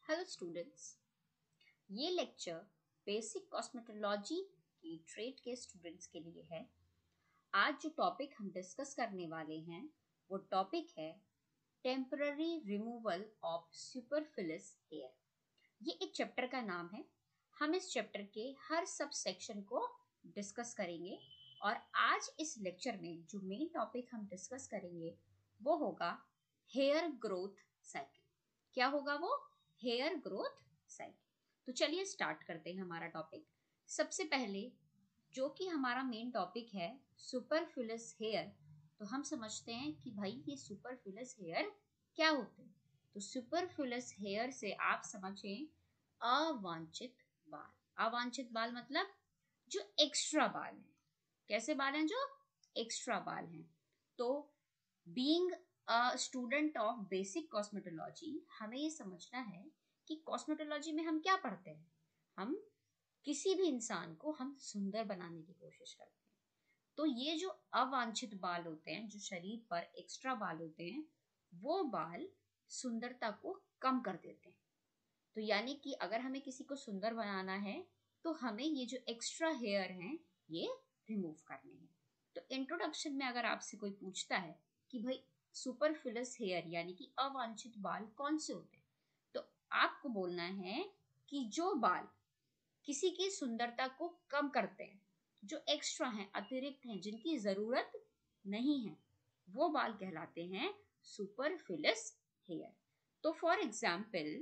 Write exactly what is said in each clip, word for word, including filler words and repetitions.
Hello students, ये lecture basic cosmetology की trade के स्टूडेंट्स के लिए है। आज जो टॉपिक हम डिस्कस करने वाले हैं वो टॉपिक है temporary removal of superfluous hair. ये एक चैप्टर का नाम है। हम इस चैप्टर के हर सब सेक्शन को डिस्कस करेंगे और आज इस लेक्चर में जो मेन टॉपिक हम डिस्कस करेंगे वो होगा हेयर ग्रोथ साइकिल। क्या होगा वो? Hair growth cycle. तो चलिए स्टार्ट करते हैं हमारा टॉपिक। सबसे पहले जो कि हमारा मेन टॉपिक है सुपरफिलिस हेयर, तो हम समझते हैं कि भाई ये सुपरफिलिस हेयर क्या होते हैं। तो सुपरफिलिस हेयर से आप समझें अवांछित बाल। अवांछित बाल मतलब जो एक्स्ट्रा बाल हैं। कैसे बाल हैं? जो एक्स्ट्रा बाल हैं। तो being a student of basic cosmetology, हमें ये समझना है कि कॉस्मेटोलॉजी में हम क्या पढ़ते हैं। हम किसी भी इंसान को हम सुंदर बनाने की कोशिश करते हैं। तो ये जो अवांछित बाल होते हैं, जो शरीर पर एक्स्ट्रा बाल होते हैं, वो बाल सुंदरता को कम कर देते हैं। तो यानी कि अगर हमें किसी को सुंदर बनाना है तो हमें ये जो एक्स्ट्रा हेयर हैं ये रिमूव करने हैं। तो इंट्रोडक्शन में अगर आपसे कोई पूछता है कि भाई सुपरफिलिस हेयर यानी कि अवांछित बाल कौन से होते हैं, तो आपको बोलना है कि जो बाल किसी की सुंदरता को कम करते हैं, जो एक्स्ट्रा हैं, अतिरिक्त हैं, जिनकी जरूरत नहीं है, वो बाल कहलाते हैं सुपरफिलिस हेयर। तो फॉर एग्जाम्पल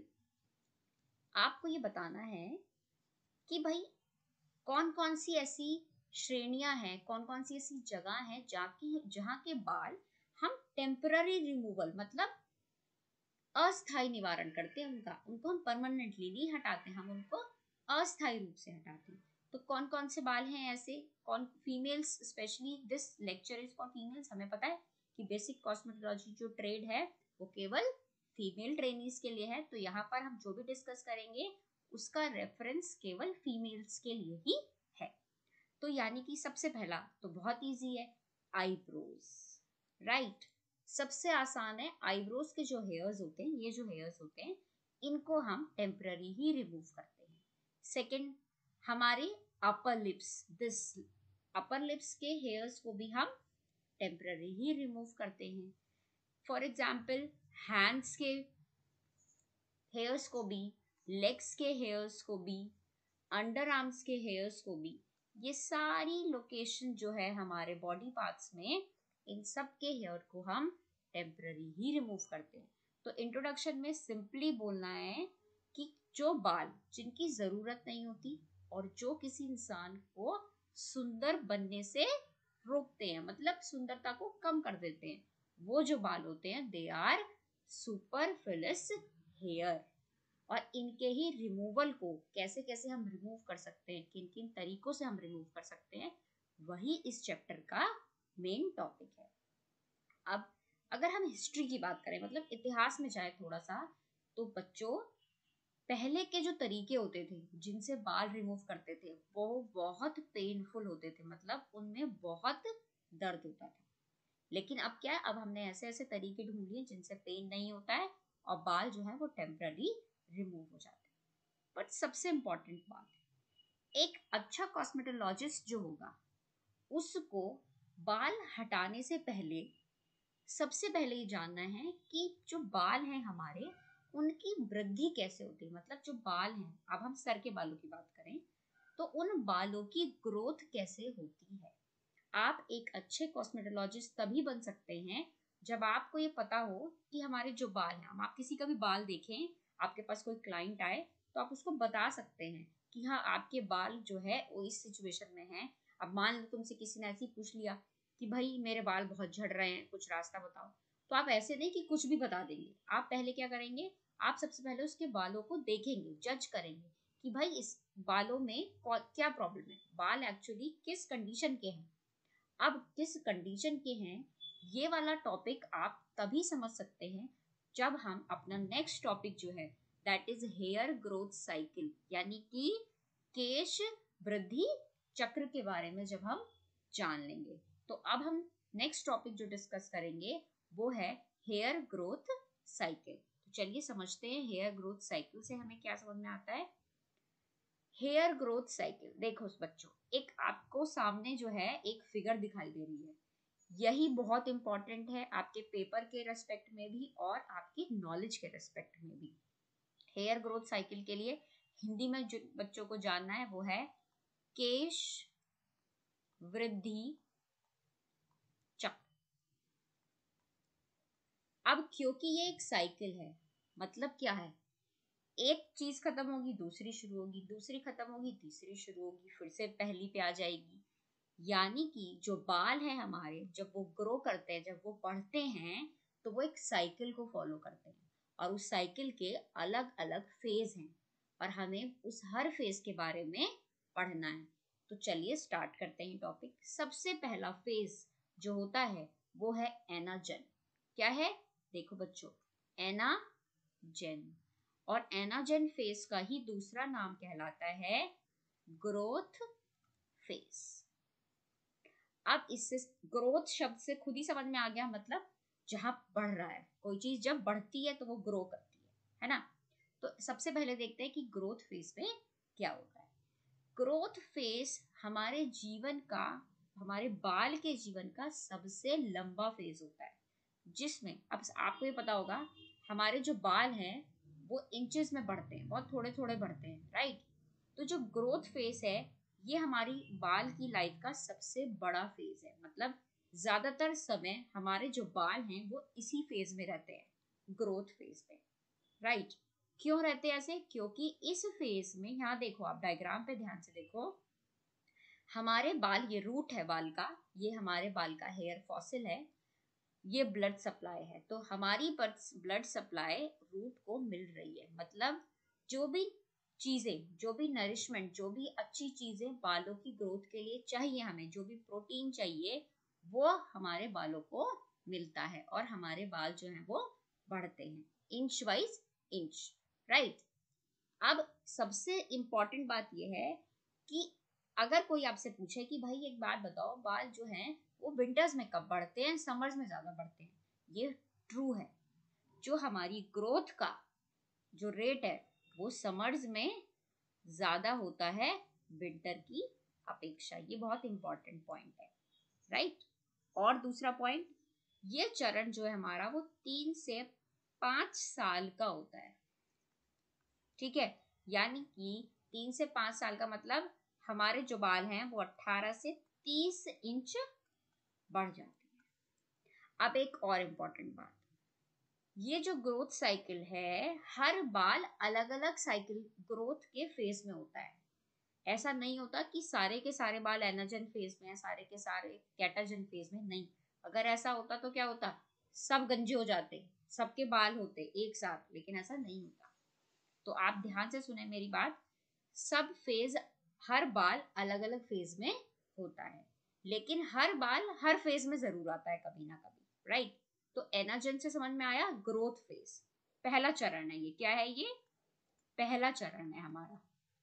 आपको ये बताना है कि भाई कौन कौन सी ऐसी श्रेणियां हैं, कौन कौन सी ऐसी जगह है जहाँ के बाल हम टेम्पररी रिमूवल मतलब अस्थायी निवारण करते हैं उनका, उनको हम परमानेंटली नहीं हटाते, हम उनको अस्थायी रूप से हटाते हैं। तो कौन कौन से बाल हैं ऐसे? कौन? Females, specially this lecture is for females. हमें पता है कि बेसिक कॉस्मेटोलॉजी जो ट्रेड है वो केवल फीमेल ट्रेनीज के लिए है। तो यहाँ पर हम जो भी डिस्कस करेंगे उसका रेफरेंस केवल फीमेल्स के लिए ही है। तो यानी कि सबसे पहला तो बहुत इजी है, आईब्रोज। राइट, सबसे आसान है। आईब्रोज के जो हेयर्स होते हैं, ये जो हेयर्स होते हैं, इनको हम टेम्पररी ही रिमूव करते हैं। सेकंड, हमारे upper lips, this upper lips के हेयर्स को भी हम टेम्पररी ही रिमूव करते हैं। फॉर एग्जाम्पल हैंड्स के हेयर्स को भी, लेग्स के हेयर्स को भी, अंडर आर्म्स के हेयर्स को भी, ये सारी लोकेशन जो है हमारे बॉडी पार्ट्स में, इन सब के हेयर को हम टेम्पररी ही रिमूव करते हैं। तो इंट्रोडक्शन में सिंपली बोलना है कि जो बाल जिनकी जरूरत नहीं होती और जो किसी इंसान को सुंदर बनने से रोकते हैं, मतलब सुंदरता को कम कर देते हैं, वो जो बाल होते हैं दे आर सुपरफिलिस हेयर। और इनके ही रिमूवल को कैसे कैसे हम रिमूव कर सकते हैं, किन किन तरीकों से हम रिमूव कर सकते हैं, वही इस चैप्टर का मेन टॉपिक है। अब अगर हम हिस्ट्री की बात करें, मतलब इतिहास में जाए थोड़ा सा, तो बच्चों पहले के जो तरीके होते थे जिनसे बाल रिमूव करते थे वो बहुत पेनफुल होते थे, मतलब उनमें बहुत दर्द होता था। लेकिन अब क्या है, अब हमने ऐसे ऐसे तरीके ढूंढ लिए जिनसे पेन नहीं होता है और बाल जो है वो टेम्पररी रिमूव हो जाते हैं। बट सबसे इंपॉर्टेंट बात, एक अच्छा कॉस्मेटोलॉजिस्ट जो होगा उसको बाल हटाने से पहले सबसे पहले ये जानना है कि जो बाल हैं हमारे, उनकी वृद्धि कैसे होती है। मतलब जो बाल हैं, अब हम सर के बालों की बात करें तो उन बालों की ग्रोथ कैसे होती है। आप एक अच्छे कॉस्मेटोलॉजिस्ट तभी बन सकते हैं जब आपको ये पता हो कि हमारे जो बाल हैं, हम आप किसी का भी बाल देखें, आपके पास कोई क्लाइंट आए तो आप उसको बता सकते हैं कि हाँ आपके बाल जो है वो इस सिचुएशन में है। अब मान लो तुमसे किसी ने ऐसे ही पूछ लिया कि भाई मेरे बाल बहुत झड़ रहे हैं, कुछ रास्ता बताओ, तो आप ऐसे नहीं कि कुछ भी बता देंगे। आप पहले क्या करेंगे, आप सबसे पहले उसके बालों को देखेंगे, जज करेंगे कि भाई इस बालों में क्या प्रॉब्लम है, बाल एक्चुअली किस कंडीशन के हैं। अब किस कंडीशन के हैं ये वाला टॉपिक आप तभी समझ सकते हैं जब हम अपना नेक्स्ट टॉपिक जो है that is hair growth cycle, यानी कि केश वृद्धि चक्र के बारे में जब हम जान लेंगे। तो अब हम नेक्स्ट टॉपिक जो डिस्कस करेंगे वो है हेयर ग्रोथ साइकिल। चलिए समझते हैं हेयर ग्रोथ साइकिल से हमें क्या समझ में आता है। हेयर ग्रोथ साइकिल देखो बच्चों, एक आपको सामने जो है एक फिगर दिखाई दे रही है, यही बहुत इंपॉर्टेंट है आपके पेपर के रेस्पेक्ट में भी और आपकी नॉलेज के रेस्पेक्ट में भी। हेयर ग्रोथ साइकिल के लिए हिंदी में जो बच्चों को जानना है वो है केश वृद्धि चक्र। अब क्योंकि ये एक साइकिल है, मतलब क्या है, एक चीज खत्म होगी दूसरी शुरू होगी, दूसरी खत्म होगी तीसरी शुरू होगी, फिर से पहली पे आ जाएगी। यानी कि जो बाल है हमारे, जब वो ग्रो करते हैं, जब वो बढ़ते हैं, तो वो एक साइकिल को फॉलो करते हैं और उस साइकिल के अलग अलग फेज हैं और हमें उस हर फेज के बारे में पढ़ना है। तो चलिए स्टार्ट करते हैं टॉपिक। सबसे पहला फेज जो होता है वो है एनाजन। क्या है, देखो बच्चों, एनाजन। और एनाजन फेज का ही दूसरा नाम कहलाता है ग्रोथ फेज। अब इससे ग्रोथ शब्द से खुद ही समझ में आ गया, मतलब जहां बढ़ रहा है कोई चीज, जब बढ़ती है तो वो ग्रो करती है, है ना। तो सबसे पहले देखते हैं कि ग्रोथ फेज में क्या होता है। ग्रोथ फेज हमारे जीवन का, हमारे बाल के जीवन का सबसे लंबा फेज होता है, जिसमें अब आपको ये पता होगा हमारे जो बाल हैं वो इंचेस में बढ़ते हैं, बहुत थोड़े थोड़े बढ़ते हैं, राइट। तो जो ग्रोथ फेज है ये हमारी बाल की लाइफ का सबसे बड़ा फेज है, मतलब ज्यादातर समय हमारे जो बाल हैं वो इसी फेज में रहते हैं, ग्रोथ फेज में, राइट। क्यों रहते हैं ऐसे, क्योंकि इस फेज में, यहाँ देखो आप डायग्राम पे ध्यान से देखो, हमारे बाल, ये रूट है बाल का, ये हमारे बाल का हेयर फॉसिल है, ये ब्लड सप्लाई है। तो हमारी ब्लड सप्लाई रूट को मिल रही है, मतलब जो भी चीजें, जो भी नरिशमेंट, जो भी अच्छी चीजें बालों की ग्रोथ के लिए चाहिए, हमें जो भी प्रोटीन चाहिए वो हमारे बालों को मिलता है और हमारे बाल जो हैं वो बढ़ते हैं इंच वाइज इंच, राइट। अब सबसे इम्पोर्टेंट बात यह है कि अगर कोई आपसे पूछे कि भाई एक बात बताओ, बाल जो हैं वो विंटर्स में कब बढ़ते हैं, समर्स में ज्यादा बढ़ते हैं, ये ट्रू है। जो हमारी ग्रोथ का जो रेट है वो समर्स में ज्यादा होता है विंटर की अपेक्षा। ये बहुत इंपॉर्टेंट पॉइंट है, राइट। और दूसरा पॉइंट, ये चरण जो है हमारा वो तीन से पांच साल का होता है, ठीक है। यानी कि तीन से पांच साल का मतलब हमारे जो बाल हैं वो अठारह से तीस इंच बढ़ जाते हैं। अब एक और इम्पोर्टेंट बात, ये जो ग्रोथ साइकिल है, हर बाल अलग अलग साइकिल ग्रोथ के फेज में होता है। ऐसा नहीं होता कि सारे के सारे बाल एनाजन फेज में है, सारे के सारे कैटाजन फेज में, नहीं। अगर ऐसा होता तो क्या होता, सब गंजे हो जाते, सबके बाल होते एक साथ, लेकिन ऐसा नहीं होता। तो आप ध्यान से सुने मेरी बात, सब फेज, हर बाल अलग अलग फेज में होता है, लेकिन हर बाल हर फेज में जरूर आता है कभी ना कभी, राइट। तो एनाजन से समझ में आया, ग्रोथ फेज पहला चरण है, ये क्या है, ये पहला चरण है हमारा।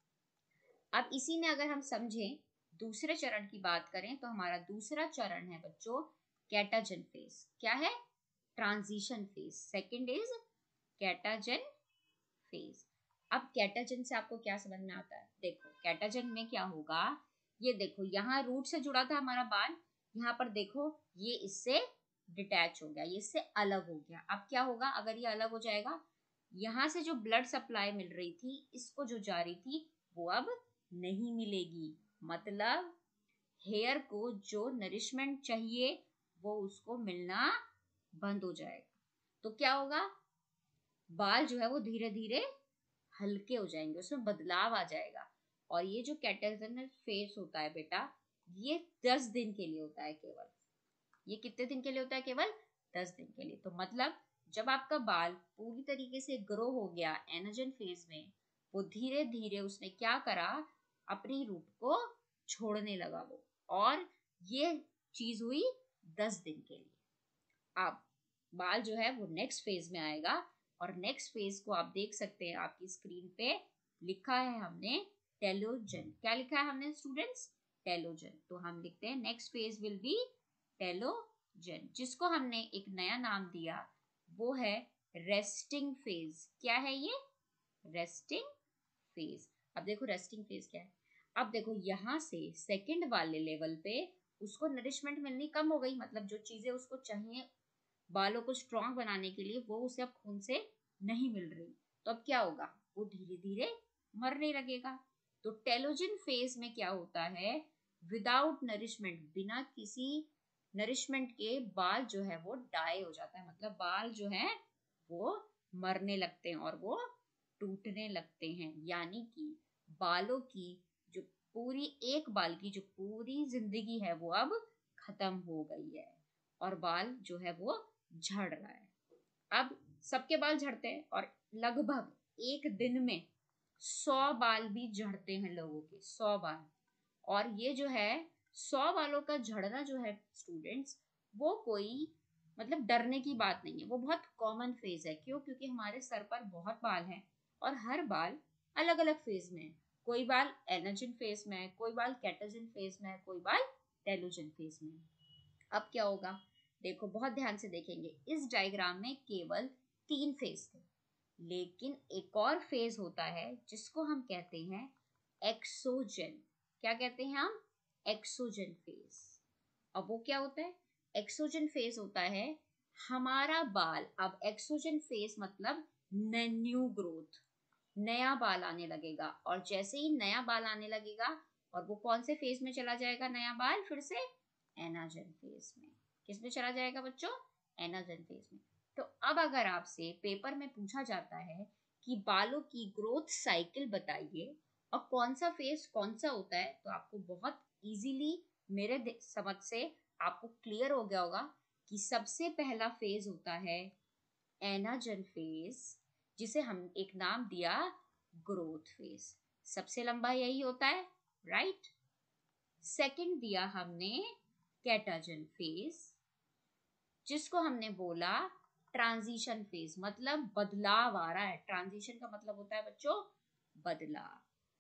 अब इसी में अगर हम समझें दूसरे चरण की बात करें तो हमारा दूसरा चरण है बच्चों कैटाजन फेज। क्या है, transition phase. Second is catagen phase. अब कैटाजन से आपको क्या समझ में आता है, देखो कैटाजन में क्या होगा, ये देखो यहाँ रूट से जुड़ा था हमारा बाल, यहाँ पर देखो ये इससे डिटैच हो गया, ये इससे अलग हो गया। अब क्या होगा, अगर ये अलग हो जाएगा, यहाँ से जो ब्लड सप्लाई मिल रही थी, इसको जो जा रही थी वो अब नहीं मिलेगी, मतलब हेयर को जो नरिशमेंट चाहिए वो उसको मिलना बंद हो जाएगा। तो क्या होगा, बाल जो है वो धीरे धीरे हल्के हो जाएंगे, उसमें बदलाव आ जाएगा। और ये जो कैटाजनल फेज होता है बेटा, ये दस दिन के लिए होता है केवल। ये कितने दिन के लिए होता है, केवल दस दिन के लिए। तो मतलब जब आपका बाल पूरी तरीके से ग्रो हो गया एनाजन फेज में, वो धीरे धीरे उसने क्या करा, अपनी रूट को छोड़ने लगा वो, और ये चीज हुई दस दिन के लिए। अब बाल जो है वो नेक्स्ट फेज में आएगा, और नेक्स्ट फेज को आप देख सकते हैं आपकी स्क्रीन पे लिखा है हमने टेलोजन। क्या लिखा है हमने स्टूडेंट्स, टेलोजन। तो हम लिखते हैं next phase will be telogen, जिसको हमने एक नया नाम दिया वो है रेस्टिंग फेज। क्या है ये? Resting phase. अब देखो रेस्टिंग फेज क्या है। अब देखो यहाँ से सेकंड वाले लेवल पे उसको नरिशमेंट मिलनी कम हो गई, मतलब जो चीजें उसको चाहिए बालों को स्ट्रॉन्ग बनाने के लिए वो उसे अब खून से नहीं मिल रही। तो अब क्या होगा? वो धीरे धीरे मरने लगेगा। तो टेलोजन फेज में क्या होता है? विदाउट नरिशमेंट, बिना किसी नरिशमेंट के बाल जो है वो डाई हो जाता है, मतलब बाल जो है वो मरने लगते हैं और वो टूटने लगते हैं। यानी कि बालों की जो पूरी एक बाल की जो पूरी जिंदगी है वो अब खत्म हो गई है और बाल जो है वो झड़ रहा है। अब सबके बाल झड़ते हैं और लगभग एक दिन में सौ बाल भी झड़ते हैं लोगों के, सौ बाल। और ये जो है सौ बालों का झड़ना जो है स्टूडेंट्स, वो कोई मतलब डरने की बात नहीं है, वो बहुत कॉमन फेज है। क्यों? क्योंकि हमारे सर पर बहुत बाल हैं और हर बाल अलग अलग फेज में है। कोई बाल एनर्जिन फेज में है, कोई बाल कैटाजन फेज में है, कोई बाल टेलोजन फेज में है। अब क्या होगा? देखो बहुत ध्यान से देखेंगे, इस डायग्राम में केवल तीन फेज थे, लेकिन एक और फेज होता है जिसको हम कहते हैं एक्सोजन। क्या कहते हैं हम? Exogen phase. अब वो क्या होता है? एक्सोजन फेज होता है हमारा बाल, अब एक्सोजन फेज मतलब न्यू ग्रोथ, नया बाल आने लगेगा। और जैसे ही नया बाल आने लगेगा और वो कौन से फेज में चला जाएगा नया बाल? फिर से एनाजन फेज में। किस में चला जाएगा बच्चों? एनाजन फेज में। तो अब अगर आपसे पेपर में पूछा जाता है कि बालों की ग्रोथ साइकिल बताइए और कौन सा फेज कौन सा होता है, तो आपको बहुत इजीली मेरे समझ से आपको क्लियर हो गया होगा कि सबसे पहला फेज होता है एनाजन फेज, जिसे हम एक नाम दिया ग्रोथ फेज। सबसे लंबा यही होता है, राइट। सेकंड दिया हमने कैटाजन फेज, जिसको हमने बोला ट्रांजिशन फेज, मतलब बदलाव आ रहा है। ट्रांजिशन का मतलब होता है बच्चों बदलाव,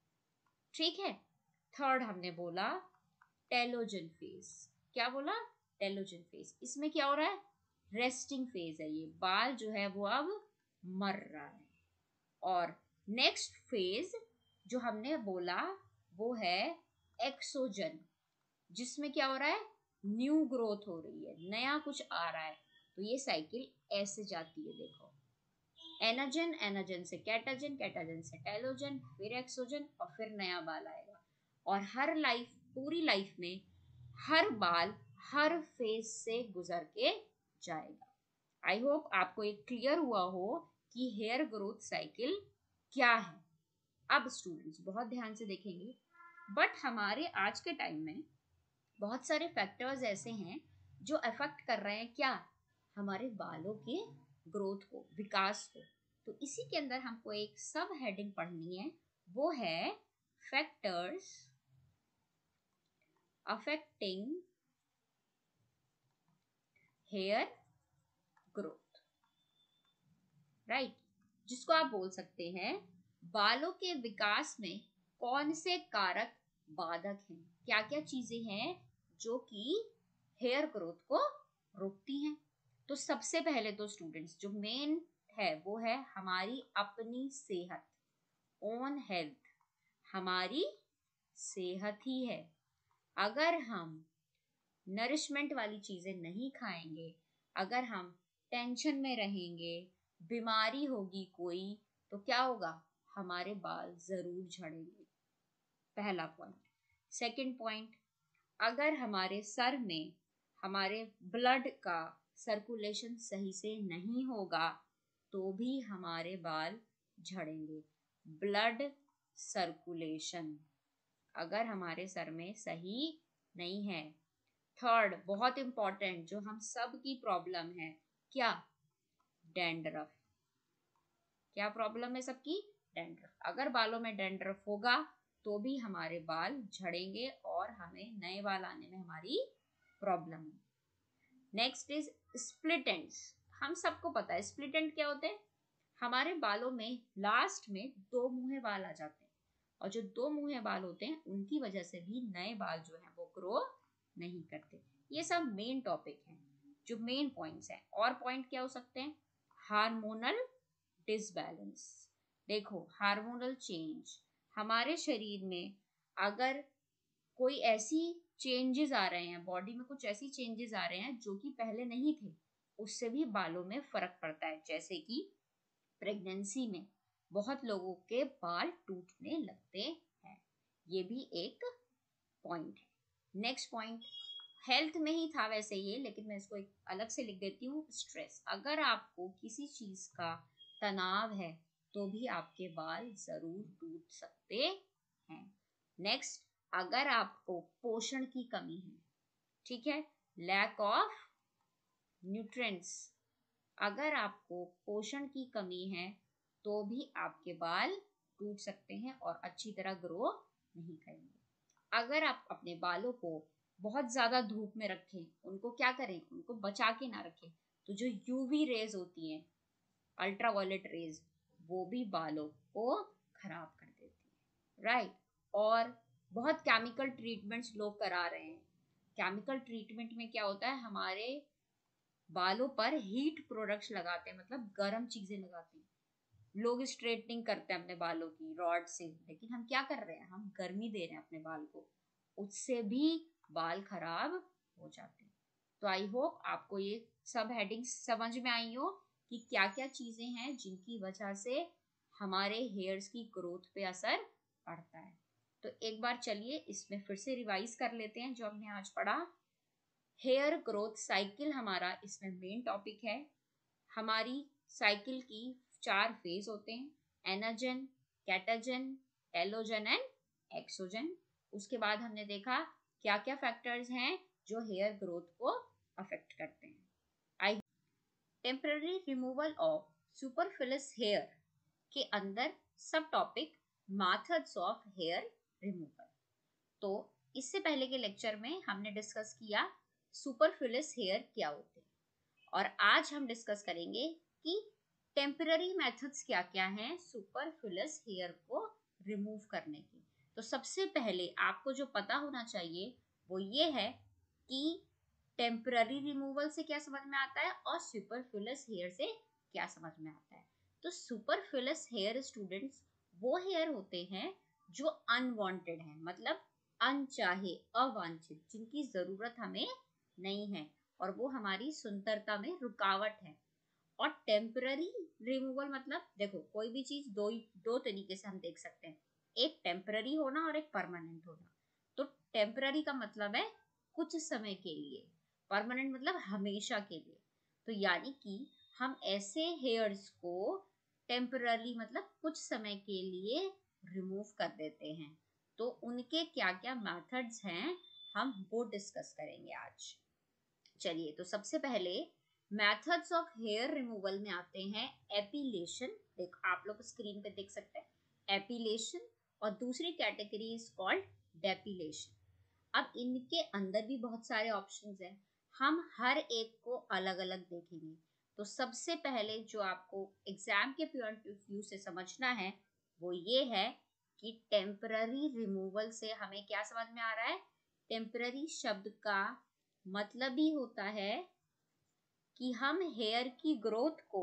ठीक है। थर्ड हमने बोला टेलोजन फेज। क्या बोला? Telogen phase. इसमें क्या हो रहा है? रेस्टिंग फेज है, ये बाल जो है वो अब मर रहा है। और नेक्स्ट फेज जो हमने बोला वो है एक्सोजन, जिसमें क्या हो रहा है? न्यू ग्रोथ हो रही है, नया कुछ आ रहा है। तो ये साइकिल ऐसे जाती है, देखो एनाजन, एनाजन से कैटाजन, कैटाजन से टेलोजन, फिर एक्सोजन और फिर नया बाल आएगा। और हर लाइफ, पूरी लाइफ में हर बाल हर फेज से गुजर के जाएगा। आई होप आपको एक क्लियर हुआ हो कि हेयर ग्रोथ साइकिल क्या है। अब स्टूडेंट्स बहुत ध्यान से देखेंगे, बट हमारे आज के टाइम में बहुत सारे फैक्टर्स ऐसे हैं जो अफेक्ट कर रहे हैं क्या? हमारे बालों के ग्रोथ को, विकास को। तो इसी के अंदर हमको एक सब हेडिंग पढ़नी है, वो है factors affecting hair growth, right. जिसको आप बोल सकते हैं बालों के विकास में कौन से कारक बाधक हैं, क्या क्या चीजें हैं जो कि हेयर ग्रोथ को रोकती हैं। तो सबसे पहले तो स्टूडेंट्स जो मेन है वो है हमारी अपनी सेहत, ओन हेल्थ, हमारी सेहत ही है। अगर हम नरिशमेंट वाली चीजें नहीं खाएंगे, अगर हम टेंशन में रहेंगे, बीमारी होगी कोई, तो क्या होगा? हमारे बाल जरूर झड़ेंगे, पहला पॉइंट। सेकंड पॉइंट, अगर हमारे सर में हमारे ब्लड का सर्कुलेशन सही से नहीं होगा तो भी हमारे बाल झड़ेंगे। ब्लड सर्कुलेशन अगर हमारे सर में सही नहीं है। थर्ड बहुत इंपॉर्टेंट जो हम सब की प्रॉब्लम है, क्या? डैंड्रफ। क्या प्रॉब्लम है सबकी? डैंड्रफ। अगर बालों में डैंड्रफ होगा तो भी हमारे बाल झड़ेंगे और हमें नए बाल आने में हमारी प्रॉब्लम है। Next is split ends. हम सबको पता है स्प्लिट एंड क्या होते हैं। हमारे बालों में लास्ट में दो मुंहे बाल आ जाते हैं और जो दो मुंहे बाल होते हैं उनकी वजह से भी नए बाल जो है वो ग्रो नहीं करते। ये सब मेन टॉपिक हैं, जो मेन पॉइंट्स हैं। और पॉइंट क्या हो सकते हैं? Hormonal disbalance. देखो, हार्मोनल चेंज, हमारे शरीर में अगर कोई ऐसी चेंजेस आ रहे हैं, बॉडी में कुछ ऐसी चेंजेस आ रहे हैं जो कि पहले नहीं थे, उससे भी बालों में फर्क पड़ता है। जैसे कि प्रेगनेंसी में बहुत लोगों के बाल टूटने लगते हैं, ये भी एक पॉइंट है। नेक्स्ट पॉइंट हेल्थ में ही था वैसे ये, लेकिन मैं इसको एक अलग से लिख देती हूँ, स्ट्रेस। अगर आपको किसी चीज का तनाव है तो भी आपके बाल जरूर टूट सकते हैं। नेक्स्ट, अगर आपको पोषण की कमी है, ठीक है, लैक ऑफ न्यूट्रिएंट्स, अगर आपको पोषण की कमी है तो भी आपके बाल टूट सकते हैं और अच्छी तरह ग्रो नहीं करेंगे। अगर आप अपने बालों को बहुत ज्यादा धूप में रखें, उनको क्या करें, उनको बचा के ना रखें, तो जो यूवी रेज होती हैं, अल्ट्रावायलेट रेज, वो भी बालों को खराब कर देती है, राइट। और बहुत केमिकल ट्रीटमेंट्स लोग करा रहे हैं। केमिकल ट्रीटमेंट में क्या होता है, हमारे बालों पर हीट प्रोडक्ट्स लगाते हैं, मतलब गर्म चीजें लगाते हैं। लोग स्ट्रेटनिंग करते हैं अपने बालों की रॉड से, लेकिन हम क्या कर रहे हैं, हम गर्मी दे रहे हैं अपने बाल को, उससे भी बाल खराब हो जाते हैं। तो आई होप आपको ये सब हेडिंग्स समझ में आई हो कि क्या क्या चीजें हैं जिनकी वजह से हमारे हेयर्स की ग्रोथ पे असर पड़ता है। तो एक बार चलिए इसमें फिर से रिवाइज कर लेते हैं जो हमने आज पढ़ा। हेयर ग्रोथ साइकिल हमारा इसमें मेन टॉपिक है। हमारी साइकिल की चार फेज होते हैं, anagen, catagen, telogen and exogen. उसके बाद हमने देखा क्या क्या फैक्टर्स हैं जो हेयर ग्रोथ को अफेक्ट करते हैं। I temporary removal of superfluous hair के अंदर सब topic methods of hair removal. तो इससे पहले के लेक्चर में हमने डिस्कस किया सुपरफिलिस हेयर क्या होते हैं, और आज हम डिस्कस करेंगे कि टेम्पररी मेथड्स क्या क्या हैं सुपरफिलिस हेयर को रिमूव करने की। तो सबसे पहले आपको जो पता होना चाहिए वो ये है कि टेम्पररी रिमूवल से क्या समझ में आता है और सुपरफिलिस हेयर से क्या समझ में आता है। तो सुपरफिलिस हेयर स्टूडेंट्स वो हेयर होते हैं जो अनवांटेड हैं, मतलब अनचाहे, अवांछित, जिनकी जरूरत हमें नहीं है और वो हमारी सुंदरता में रुकावट है। और टेम्पररी रिमूवल मतलब देखो, कोई भी चीज दो दो तरीके से हम देख सकते हैं, एक टेम्पररी होना और एक परमानेंट होना। तो टेम्पररी का मतलब है कुछ समय के लिए, परमानेंट मतलब हमेशा के लिए। तो यानी कि हम ऐसे हेयर्स को टेम्पररी मतलब कुछ समय के लिए रिमूव कर देते हैं। तो उनके क्या क्या मेथड्स हैं हम वो डिस्कस करेंगे आज। चलिए, तो सबसे पहले मेथड्स ऑफ हेयर रिमूवल में आते हैं एपिलेशन। देख, आप लोग स्क्रीन पे देख सकते हैं एपिलेशन, और दूसरी कैटेगरी इज कॉल्ड डेपिलेशन। अब इनके अंदर भी बहुत सारे ऑप्शंस हैं, हम हर एक को अलग अलग देखेंगे। तो सबसे पहले जो आपको एग्जाम के पॉइंट ऑफ व्यू से समझना है वो ये है कि टेम्पररी रिमूवल से हमें क्या समझ में आ रहा है। टेम्पररी शब्द का मतलब ही होता है कि हम हेयर की ग्रोथ को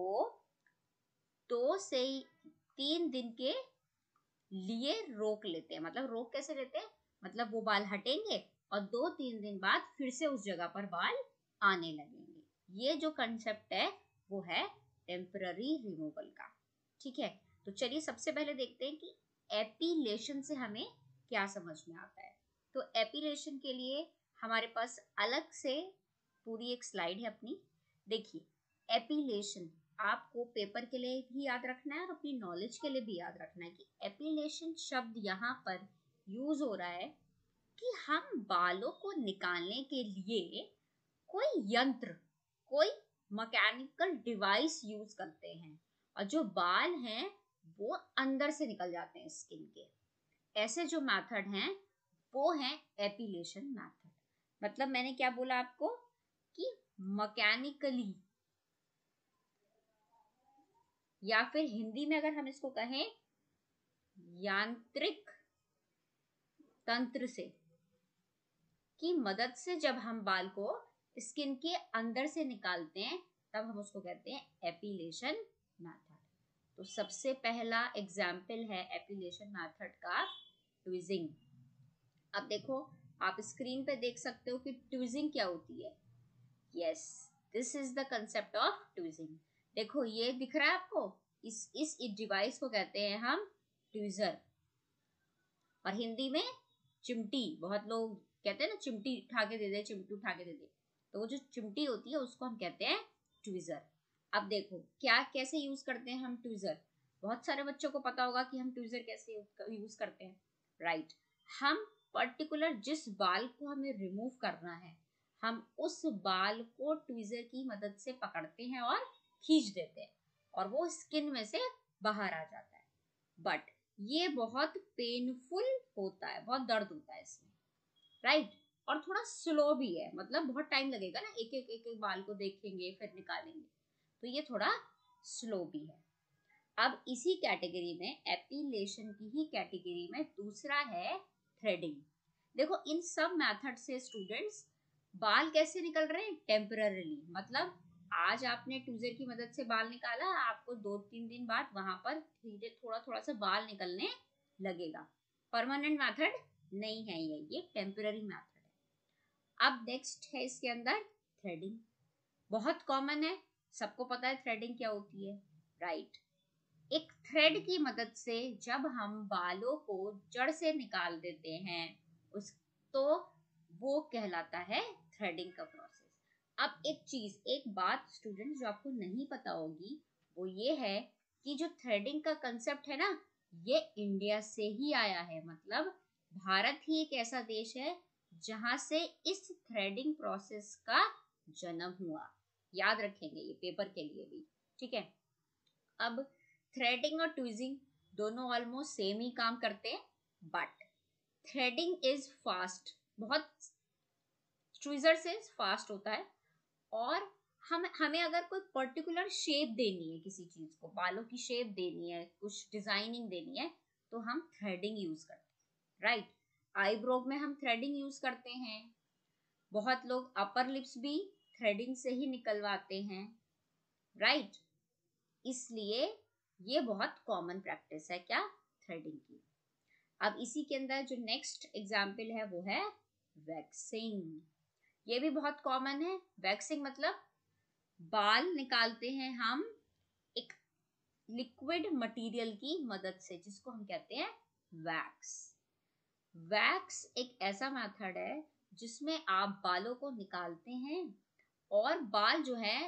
दो से तीन दिन के लिए रोक लेते हैं। मतलब रोक कैसे लेते हैं, मतलब वो बाल हटेंगे और दो तीन दिन बाद फिर से उस जगह पर बाल आने लगेंगे। ये जो कंसेप्ट है वो है टेम्पररी रिमूवल का, ठीक है। तो चलिए सबसे पहले देखते हैं कि एपिलेशन से हमें क्या समझ में आता है। तो एपिलेशन के लिए हमारे पास अलग से पूरी एक स्लाइड है अपनी। देखिए, एपिलेशन आपको पेपर के लिए भी याद रखना है और अपनी नॉलेज के लिए भी याद रखना है कि एपिलेशन शब्द यहाँ पर यूज हो रहा है कि हम बालों को निकालने के लिए कोई यंत्र, कोई मैकेनिकल डिवाइस यूज करते हैं और जो बाल हैं वो अंदर से निकल जाते हैं स्किन के। ऐसे जो मेथड हैं वो है एपिलेशन मेथड। मतलब मैंने क्या बोला आपको कि मैकेनिकली, या फिर हिंदी में अगर हम इसको कहें यांत्रिक तंत्र से की मदद से जब हम बाल को स्किन के अंदर से निकालते हैं तब हम उसको कहते हैं एपिलेशन मेथड। तो सबसे पहला एग्जाम्पल है एपिलेशन मेथड का ट्विजिंग। अब देखो, आप स्क्रीन पे देख सकते हो कि ट्विजिंग क्या होती है। Yes, this is the concept of tweezing. देखो ये दिख रहा है आपको, इस इस डिवाइस को कहते हैं हम ट्विजर, और हिंदी में चिमटी। बहुत लोग कहते हैं ना चिमटी उठा के दे दे, चिमटी उठा के दे दे, तो वो जो चिमटी होती है उसको हम कहते हैं ट्विजर। अब देखो क्या कैसे यूज करते हैं हम ट्विजर। बहुत सारे बच्चों को पता होगा कि हम ट्विजर कैसे यूज करते हैं, राइट। हम पर्टिकुलर जिस बाल को हमें रिमूव करना है, हम उस बाल को ट्विजर की मदद से पकड़ते हैं और खींच देते हैं, और वो स्किन में से बाहर आ जाता है। बट ये बहुत पेनफुल होता है, बहुत दर्द होता है इसमें, राइट। और थोड़ा स्लो भी है, मतलब बहुत टाइम लगेगा ना, एक एक एक एक बाल को देखेंगे फिर निकालेंगे, तो ये थोड़ा स्लो भी है। अब इसी कैटेगरी में, एपिलेशन की ही कैटेगरी में दूसरा है थ्रेडिंग। देखो इन सब मेथड से स्टूडेंट्स बाल कैसे निकल रहे हैं, टेम्पररीली, मतलब आज आपने ट्विजर की मदद से बाल निकाला, आपको दो तीन दिन बाद वहां पर धीरे थोड़ा थोड़ा सा बाल निकलने लगेगा। परमानेंट मेथड नहीं है ये ये टेम्पररी मेथड है। अब नेक्स्ट है इसके अंदर थ्रेडिंग। बहुत कॉमन है, सबको पता है थ्रेडिंग क्या होती है, राइट। एक थ्रेड की मदद से जब हम बालों को जड़ से निकाल देते हैं उस तो वो कहलाता है थ्रेडिंग का प्रोसेस। अब एक चीज, एक बात स्टूडेंट जो आपको नहीं पता होगी वो ये है कि जो थ्रेडिंग का कंसेप्ट है ना, ये इंडिया से ही आया है। मतलब भारत ही एक ऐसा देश है जहां से इस थ्रेडिंग प्रोसेस का जन्म हुआ। याद रखेंगे ये पेपर के लिए भी, ठीक है। अब थ्रेडिंग और ट्विजिंग दोनों ऑलमोस्ट सेम ही काम करते हैं, बट थ्रेडिंग इज फास्ट, बहुत ट्विजर से फास्ट होता है। और हम हमें अगर कोई पर्टिकुलर शेप देनी है, किसी चीज को बालों की शेप देनी है, कुछ डिजाइनिंग देनी है, तो हम थ्रेडिंग यूज करते हैं, राइट। आईब्रो में हम थ्रेडिंग यूज करते हैं, बहुत लोग अपर लिप्स भी थ्रेडिंग से ही निकलवाते हैं, राइट। इसलिए ये बहुत कॉमन प्रैक्टिस है क्या, थ्रेडिंग की। अब इसी के अंदर जो नेक्स्ट एग्जाम्पल है वो है वैक्सिंग। ये भी बहुत कॉमन है। वैक्सिंग मतलब बाल निकालते हैं हम एक लिक्विड मटेरियल की मदद से, जिसको हम कहते हैं वैक्स। वैक्स एक ऐसा मेथड है जिसमें आप बालों को निकालते हैं और बाल जो है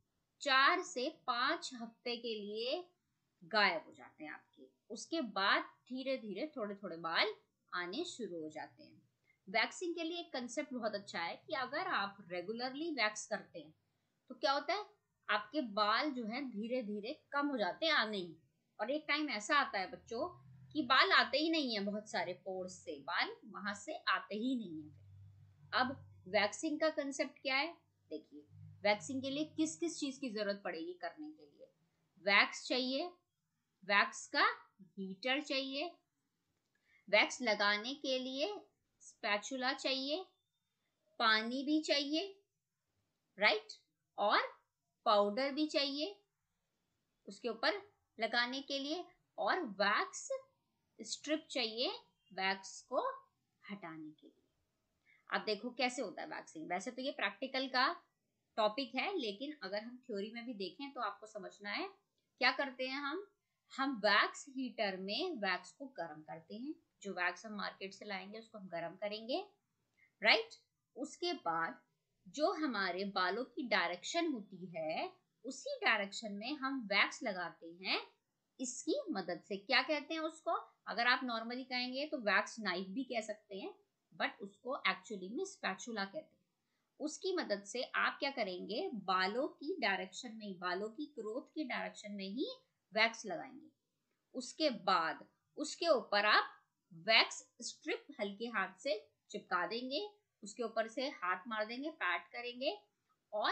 चार से पांच हफ्ते के लिए गायब हो जाते हैं आपके। उसके बाद धीरे धीरे थोड़े थोड़े बाल आने शुरू हो जाते हैं। वैक्सिंग के लिए एक कंसेप्ट बहुत अच्छा है कि अगर आप रेगुलरली वैक्स करते हैं तो क्या होता है, आपके बाल जो है धीरे धीरे कम हो जाते हैं आने ही। और एक टाइम ऐसा आता है बच्चों कि बाल आते ही नहीं है, बहुत सारे पोर्स से बाल वहां से आते ही नहीं है। अब वैक्सिंग का कंसेप्ट क्या है, देखिए वैक्सिंग के लिए किस किस चीज की जरूरत पड़ेगी करने के लिए। वैक्स चाहिए, वैक्स का हीटर चाहिए, वैक्स लगाने के लिए स्पैचुला चाहिए, पानी भी चाहिए, राइट, और पाउडर भी चाहिए उसके ऊपर लगाने के लिए, और वैक्स स्ट्रिप चाहिए वैक्स को हटाने के लिए। अब देखो कैसे होता है वैक्सिंग। वैसे तो ये प्रैक्टिकल का टॉपिक है, लेकिन अगर हम थ्योरी में भी देखें तो आपको समझना है। क्या करते हैं हम हम वैक्स हीटर में वैक्स को गर्म करते हैं। जो वैक्स हम मार्केट से लाएंगे उसको हम गर्म करेंगे, राइट। उसके बाद जो हमारे बालों की डायरेक्शन होती है उसी डायरेक्शन में हम वैक्स लगाते हैं इसकी मदद से। क्या कहते हैं उसको, अगर आप नॉर्मली कहेंगे तो वैक्स नाइफ भी कह सकते हैं, बट उसको एक्चुअली में स्पैचुला कहते हैं। उसकी मदद से आप क्या करेंगे, बालों की डायरेक्शन में, बालों की ग्रोथ की डायरेक्शन में ही वैक्स लगाएंगे। उसके बाद उसके ऊपर आप वैक्स स्ट्रिप हल्के हाथ से चिपका देंगे, उसके ऊपर से हाथ मार देंगे, पैट करेंगे, और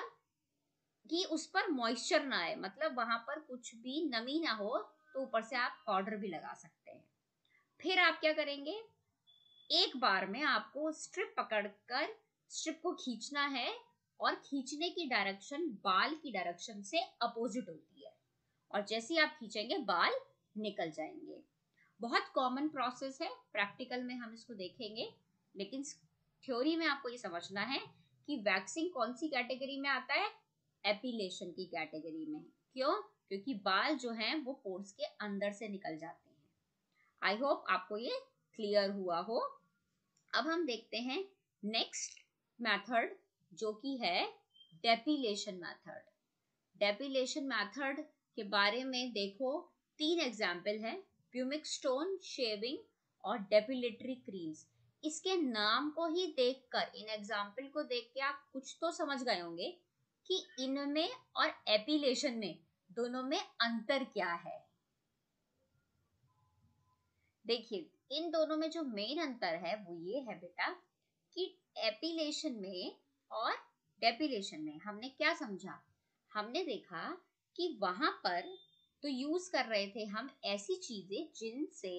कि उस पर मॉइस्चर ना आए, मतलब वहां पर कुछ भी नमी ना हो, तो ऊपर से आप पाउडर भी लगा सकते हैं। फिर आप क्या करेंगे, एक बार में आपको स्ट्रिप पकड़कर स्ट्रिप को खींचना है और खींचने की डायरेक्शन बाल की डायरेक्शन से अपोजिट होती है, और जैसे ही आप खींचेंगे बाल निकल जाएंगे। बहुत कॉमन प्रोसेस है, प्रैक्टिकल में हम इसको देखेंगे, लेकिन थ्योरी में आपको ये समझना है कि वैक्सिंग कौन सी कैटेगरी में आता है, एपिलेशन की कैटेगरी में। क्यों? क्योंकि बाल जो हैं वो पोर्स के अंदर से निकल जाते हैं। आई होप आपको ये क्लियर हुआ हो। अब हम देखते हैं नेक्स्ट मेथड, जो कि है डेपिलेशन मेथड। डेपिलेशन मेथड के बारे में देखो, तीन एग्जाम्पल है, प्यूमिक स्टोन, शेविंग और डेपिलेटरी क्रीम्स। इसके नाम को ही देखकर, इन एग्जाम्पल को देख के आप कुछ तो समझ गए होंगे कि इनमें और एपिलेशन में दोनों में अंतर क्या है। देखिए, इन दोनों में जो मेन अंतर है वो ये है बेटा कि एपिलेशन में और डेपिलेशन में हमने क्या समझा, हमने देखा कि वहां पर तो यूज कर रहे थे हम ऐसी चीजें जिनसे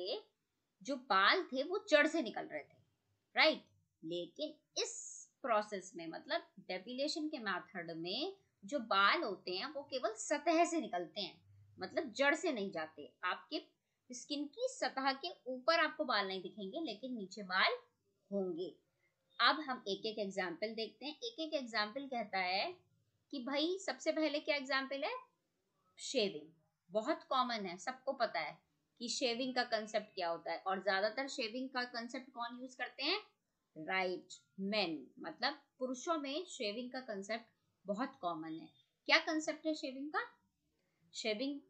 जो बाल थे वो जड़ से निकल रहे थे, राइट। लेकिन इस प्रोसेस में, मतलब डेपिलेशन के मेथड में, जो बाल होते हैं वो केवल सतह से निकलते हैं, मतलब जड़ से नहीं जाते। आपके स्किन की सतह के ऊपर आपको बाल नहीं दिखेंगे, लेकिन नीचे बाल होंगे। अब हम एक एक एग्जाम्पल देखते हैं। एक एक एग्जाम्पल कहता है कि भाई सबसे पहले क्या एग्जाम्पल है, शेविंग। बहुत कॉमन है, सबको पता है कि शेविंग का कंसेप्ट क्या होता है, और ज्यादातर शेविंग का कंसेप्ट कौन यूज करते हैं, राइट, मेन, मतलब पुरुषों में शेविंग का कंसेप्ट बहुत कॉमन है। क्या कंसेप्ट है शेविंग का? शेविंग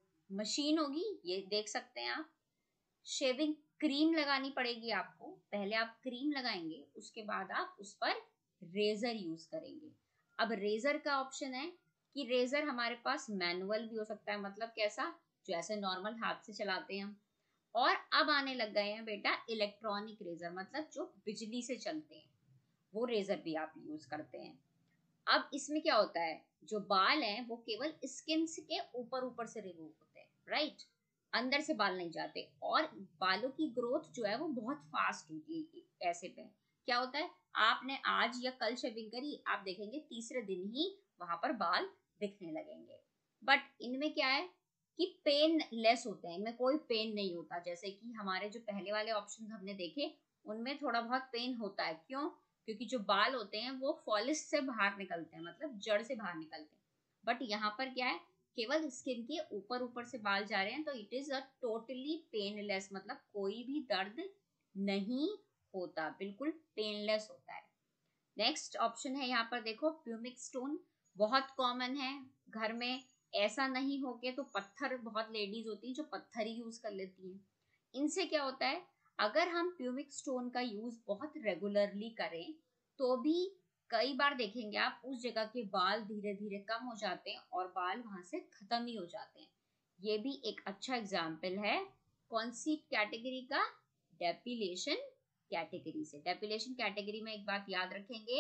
मशीन होगी, ये देख सकते हैं आप। शेविंग क्रीम लगानी पड़ेगी आपको, पहले आप क्रीम लगाएंगे, उसके बाद आप उस पर रेजर यूज करेंगे। अब रेजर का ऑप्शन है कि रेजर हमारे पास मैनुअल भी हो सकता है, मतलब कैसा, जो ऐसे नॉर्मल हाथ से चलाते हैं हम, और अब आने लग गए हैं बेटा इलेक्ट्रॉनिक रेजर, मतलब जो बिजली से चलते हैं, वो रेजर भी आप यूज करते हैं। अब इसमें क्या होता है, जो बाल हैं वो केवल स्किन के ऊपर ऊपर से रिमूव होते हैं, राइट, अंदर से बाल नहीं जाते, और बालों की ग्रोथ जो है वो बहुत फास्ट होती है। ऐसे पे क्या होता है, आपने आज या कल शेविंग करी, आप देखेंगे तीसरे दिन ही वहां पर बाल दिखने लगेंगे। बट इनमें क्या है कि पेन लेस होते हैं, इनमें कोई पेन नहीं होता। जैसे कि हमारे जो पहले वाले ऑप्शन हमने देखे, उनमें थोड़ा बहुत पेन होता है। क्यों? क्योंकि जो बाल होते हैं वो फॉलिस से बाहर निकलते हैं, मतलब जड़ से बाहर निकलते हैं। बट यहाँ पर क्या है, केवल स्किन के ऊपर ऊपर से बाल जा रहे हैं, तो it is a totally painless, मतलब कोई भी दर्द नहीं होता, बिल्कुल पेनलेस होता है। नेक्स्ट ऑप्शन है यहाँ पर देखो, प्यूमिक स्टोन। बहुत कॉमन है घर में, ऐसा नहीं हो के तो पत्थर, बहुत लेडीज होती हैं जो पत्थर ही यूज कर लेती हैं। इनसे क्या होता है, अगर हम प्यूमिक स्टोन का यूज बहुत रेगुलरली करें तो भी कई बार देखेंगे आप उस जगह के बाल धीरे धीरे कम हो जाते हैं और बाल वहां से खत्म ही हो जाते हैं। ये भी एक अच्छा एग्जाम्पल है कौन सी कैटेगरी का, डेपिलेशन कैटेगरी से। डेपिलेशन कैटेगरी में एक बात याद रखेंगे,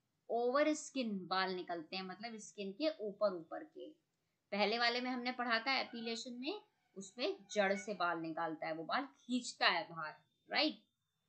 ओवर स्किन बाल निकलते हैं, मतलब स्किन के ऊपर ऊपर के। पहले वाले में हमने पढ़ा था एपिलेशन में, उसमें जड़ से बाल निकालता है, वो बाल खींचता है बाहर, राइट।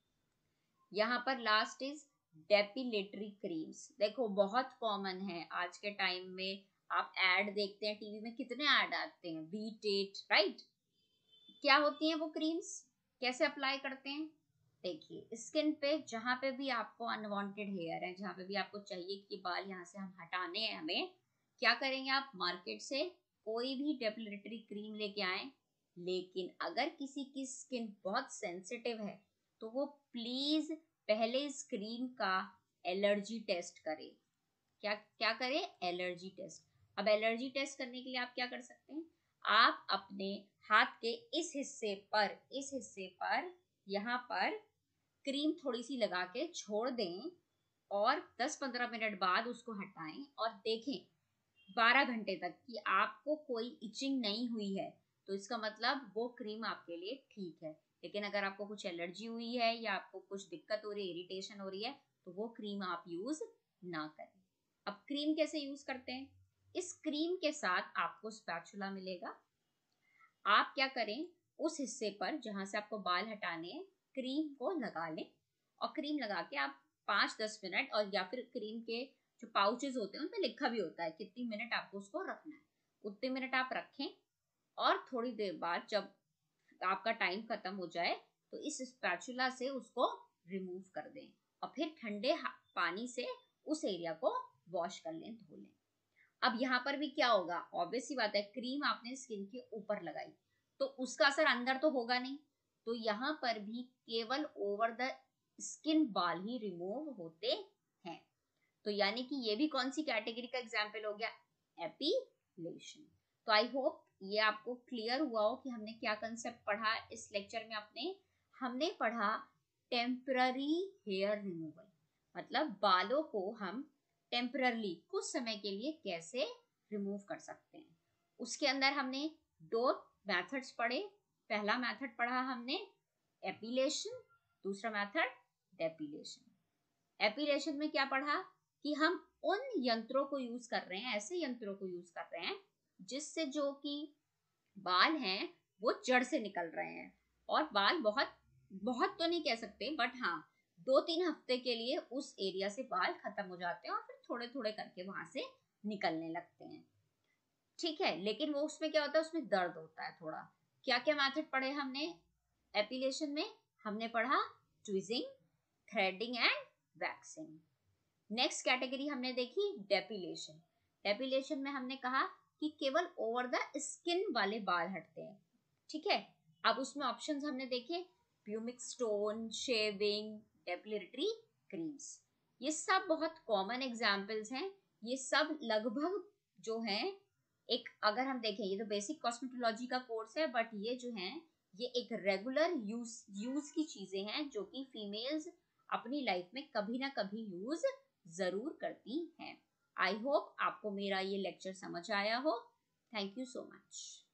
यहाँ पर लास्ट इज डेपिलेटरी क्रीम्स। देखो बहुत कॉमन है आज के टाइम में, आप एड देखते हैं टीवी में, कितने एड आते हैं, वीटेट, राइट। क्या होती हैं वो क्रीम्स, कैसे अप्लाई करते हैं? देखिए, स्किन पे जहां पे भी आपको अनवांटेड हेयर है, जहां पे भी आपको चाहिए कि बाल यहाँ से हम हटाने हैं, हमें क्या करेंगे, आप मार्केट से कोई भी डेपिलेटरी क्रीम लेके आए। लेकिन अगर किसी की स्किन बहुत सेंसिटिव है तो वो प्लीज पहले इस क्रीम का एलर्जी टेस्ट करे। क्या क्या करे, एलर्जी टेस्ट। अब एलर्जी टेस्ट करने के लिए आप क्या कर सकते हैं, आप अपने हाथ के इस हिस्से पर, इस हिस्से पर यहाँ पर क्रीम थोड़ी सी लगा के छोड़ दें, और दस पंद्रह मिनट बाद उसको हटाएं और देखें बारह घंटे तक कि आपको कोई इचिंग नहीं हुई है, तो इसका मतलब वो क्रीम आपके लिए ठीक है। लेकिन अगर आपको कुछ एलर्जी हुई है या आपको कुछ दिक्कत हो रही है, इरिटेशन हो रही है, तो वो क्रीम आप यूज ना करें। अब क्रीम कैसे यूज करते हैं, इस क्रीम के साथ आपको स्पैचुला मिलेगा। आप क्या करें, उस हिस्से पर जहां से आपको बाल हटाने हैं, क्रीम को लगा लें, और क्रीम लगा के आप पाँच दस मिनट, और या फिर क्रीम के जो पाउचेस होते हैं उन पे लिखा भी होता है कितनी मिनट आपको उसको रखना है। उतने मिनट आप रखें और थोड़ी देर बाद जब आपका टाइम खत्म हो जाए तो इस स्पैचुला से उसको रिमूव कर दें और फिर ठंडे पानी से उस एरिया को वॉश कर लें, धो लें। अब यहाँ पर भी क्या होगा, ऑब्वियस सी बात है, क्रीम आपने स्किन के ऊपर लगाई तो उसका असर अंदर तो होगा नहीं, तो यहाँ पर भी केवल ओवर द स्किन बाल ही रिमूव होते हैं। तो यानी कि ये भी कौन सी कैटेगरी का एग्जाम्पल हो गया, एपिलेशन। तो आई होप ये आपको क्लियर हुआ हो कि हमने क्या कंसेप्ट पढ़ा इस लेक्चर में। अपने हमने पढ़ा टेम्पररी हेयर रिमूवल, मतलब बालों को हम टेम्पररली कुछ समय के लिए कैसे रिमूव कर सकते हैं। उसके अंदर हमने दो मेथड्स पढ़े। पहला मेथड पढ़ा हमने एपिलेशन, दूसरा मेथड डेपिलेशन। एपिलेशन में क्या पढ़ा कि हम उन यंत्रों को यूज कर रहे हैं, ऐसे यंत्रों को यूज कर रहे हैं जिससे जो कि बाल हैं वो जड़ से निकल रहे हैं और बाल बहुत बहुत तो नहीं कह सकते बट हाँ दो तीन हफ्ते के लिए उस एरिया से बाल खत्म हो जाते हैं और फिर थोड़े थोड़े करके वहां से निकलने लगते हैं, ठीक है। लेकिन वो उसमें क्या होता है, उसमें दर्द होता है थोड़ा। क्या क्या मेथड पढ़े हमने एपिलेशन में? हमने पढ़ा tweezing, threading and waxing. Next category हमने देखी डेपिलेशन। डेपिलेशन में हमने कहा कि केवल ओवर द स्किन वाले बाल हटते हैं, ठीक है। अब उसमें ऑप्शंस हमने देखे, pumice stone, shaving, depilatory creams. ये सब बहुत कॉमन एग्जाम्पल्स हैं। ये सब लगभग जो हैं एक, अगर हम देखें ये तो बेसिक कॉस्मेटोलॉजी का कोर्स है बट ये जो है ये एक रेगुलर यूज यूज की चीजें हैं जो कि फीमेल्स अपनी लाइफ में कभी ना कभी यूज जरूर करती हैं। आई होप आपको मेरा ये लेक्चर समझ आया हो। Thank you so much.